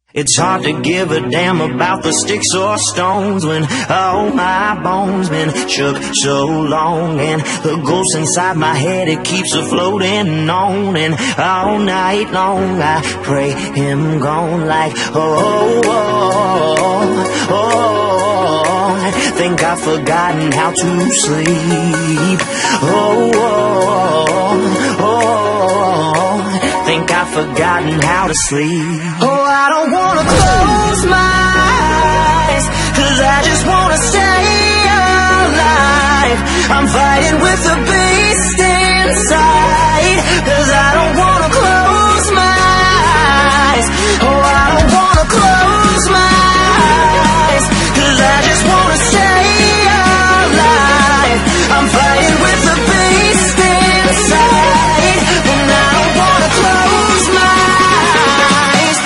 It's hard to give a damn about the sticks or stones when all my bones been shook so long, and the ghost inside my head, it keeps floating on, and all night long I pray him gone like oh, oh, oh. I think I've forgotten how to sleep. Oh, oh, oh. Think I've forgotten how to sleep. Oh, I don't wanna close my eyes, 'cause I just wanna stay alive. I'm fighting with the beast inside, 'cause I don't wanna close my eyes. Oh, I don't wanna close my eyes, 'cause I just wanna stay alive. I'm fighting with the beast inside, and I don't wanna close my eyes.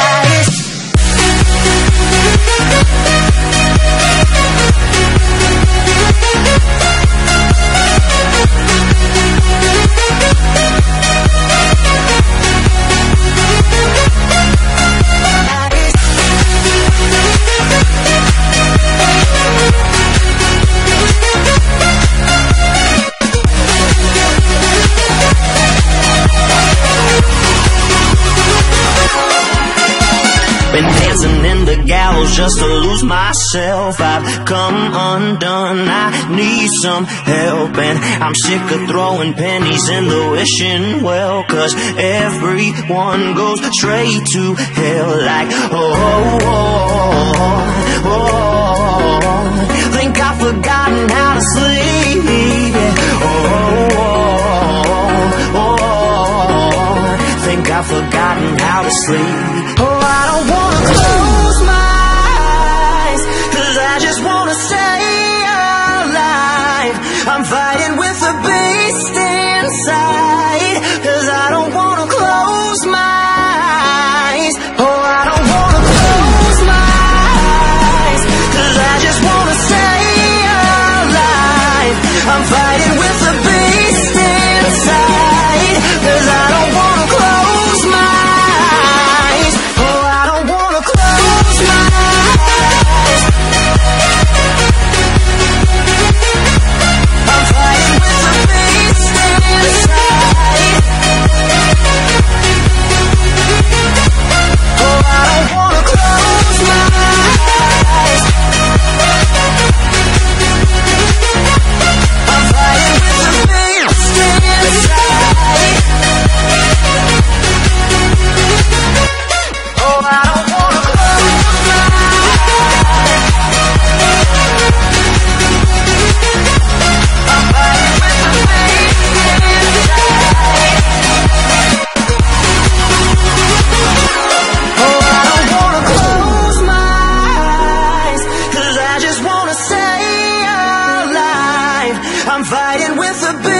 Been dancing in the gallows just to lose myself. I've come undone, I need some help, and I'm sick of throwing pennies in the wishing well, 'cause everyone goes straight to hell like oh, oh, oh. Think I've forgotten how to sleep. Oh, oh, oh. Think I've forgotten how to sleep. Oh, I don't wanna close my eyes, 'cause I just wanna stay alive. I'm fighting with the beast inside, 'cause I don't wanna close my eyes. Oh, I don't wanna close my eyes, 'cause I just wanna stay alive. I'm fighting with the beast inside, 'cause I don't wanna close my eyes. Oh, I don't wanna close my eyes. I'm fighting with the beast inside. Oh, I don't wanna close my eyes. I'm fighting with the beast inside. Oh, I don't wanna close my eyes. I'm fighting with the beast inside. Oh, I don't wanna close my eyes, 'cause I just wanna stay alive. I'm fighting with the beast.